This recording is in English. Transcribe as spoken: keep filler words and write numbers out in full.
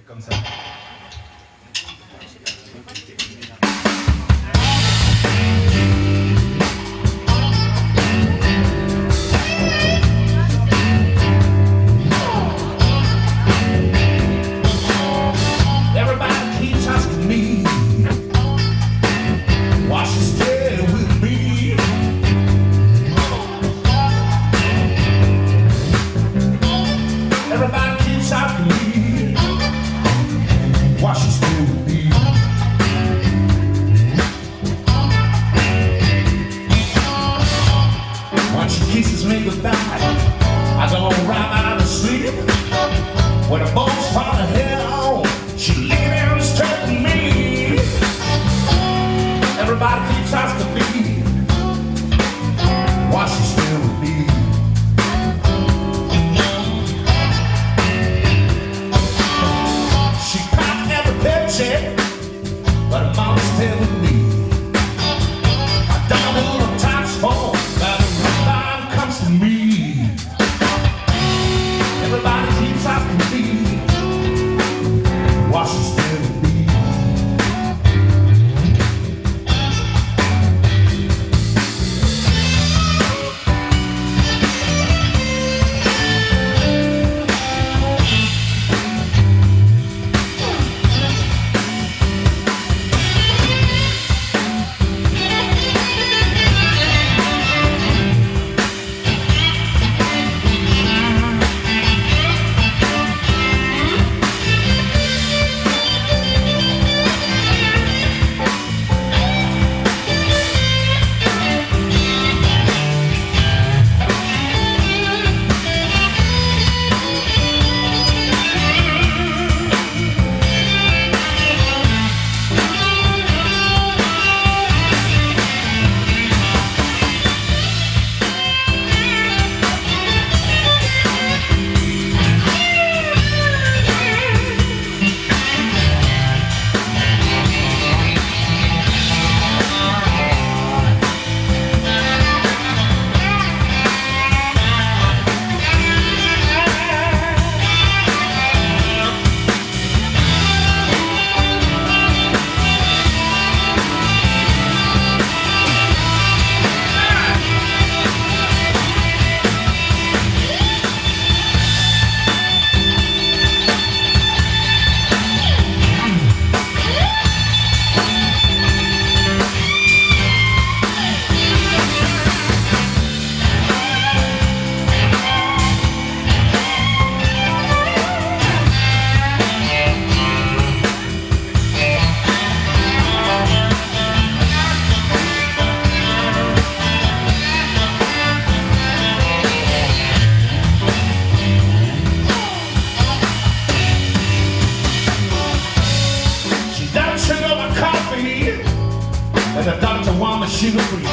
comme ça. Kisses me goodbye, I go right out of sleep. When the bones fall to hell, she lay there and stared at me. Everybody keeps asking me why she's still with me. She counts every paycheck, but her mama's still with me. I don't know the tax form, but to me. Everybody keeps asking me why she's still with me. And the doctor wanted sugar free.